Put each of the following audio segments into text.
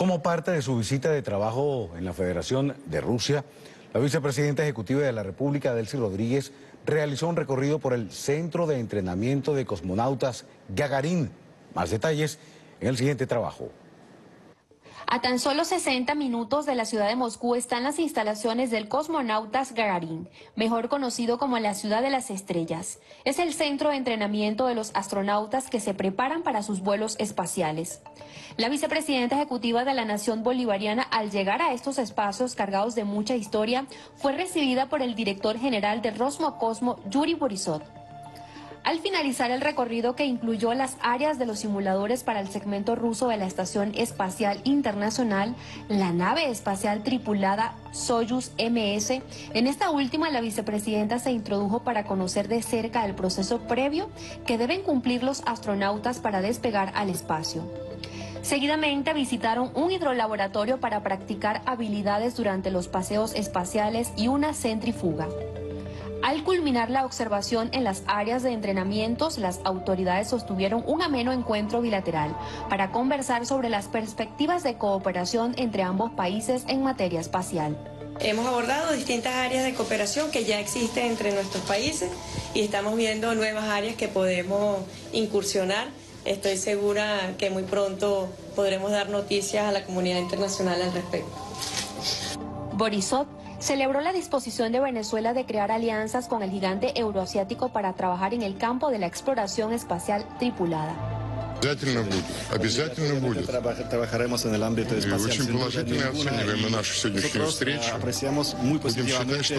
Como parte de su visita de trabajo en la Federación de Rusia, la vicepresidenta ejecutiva de la República, Delcy Rodríguez, realizó un recorrido por el Centro de Entrenamiento de Cosmonautas Gagarin. Más detalles en el siguiente trabajo. A tan solo 60 minutos de la ciudad de Moscú están las instalaciones del Cosmonautas Gagarin, mejor conocido como la Ciudad de las Estrellas. Es el centro de entrenamiento de los astronautas que se preparan para sus vuelos espaciales. La vicepresidenta ejecutiva de la Nación Bolivariana, al llegar a estos espacios cargados de mucha historia, fue recibida por el director general de Roscosmos, Yuri Borisov. Al finalizar el recorrido, que incluyó las áreas de los simuladores para el segmento ruso de la Estación Espacial Internacional, la nave espacial tripulada Soyuz MS, en esta última la vicepresidenta se introdujo para conocer de cerca el proceso previo que deben cumplir los astronautas para despegar al espacio. Seguidamente visitaron un hidrolaboratorio para practicar habilidades durante los paseos espaciales y una centrífuga. Al culminar la observación en las áreas de entrenamientos, las autoridades sostuvieron un ameno encuentro bilateral para conversar sobre las perspectivas de cooperación entre ambos países en materia espacial. Hemos abordado distintas áreas de cooperación que ya existen entre nuestros países y estamos viendo nuevas áreas que podemos incursionar. Estoy segura que muy pronto podremos dar noticias a la comunidad internacional al respecto. Borisov celebró la disposición de Venezuela de crear alianzas con el gigante euroasiático para trabajar en el campo de la exploración espacial tripulada. Trabajaremos en el ámbito espacial. Nosotros apreciamos muy positivamente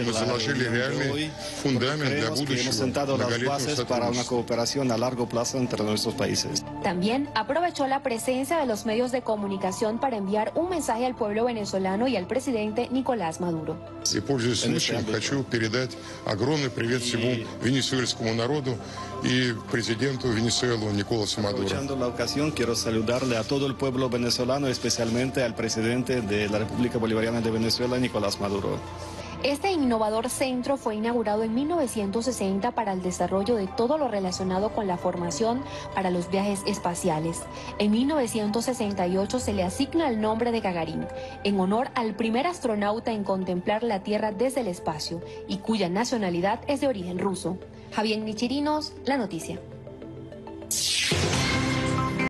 creemos que hemos sentado las bases para una cooperación a largo plazo entre nuestros países. También aprovechó la presencia de los medios de comunicación para enviar un mensaje al pueblo venezolano y al presidente Nicolás Maduro. И, пользуясь случаем, хочу передать огромный привет всему венесуэльскому народу и президенту Венесуэлы Николасу Мадуро. Aprovechando la ocasión, quiero saludarle a todo el pueblo venezolano, especialmente al presidente de la República Bolivariana de Venezuela, Nicolás Maduro. Este innovador centro fue inaugurado en 1960 para el desarrollo de todo lo relacionado con la formación para los viajes espaciales. En 1968 se le asigna el nombre de Gagarin, en honor al primer astronauta en contemplar la Tierra desde el espacio y cuya nacionalidad es de origen ruso. Javier Nichirinos, La Noticia.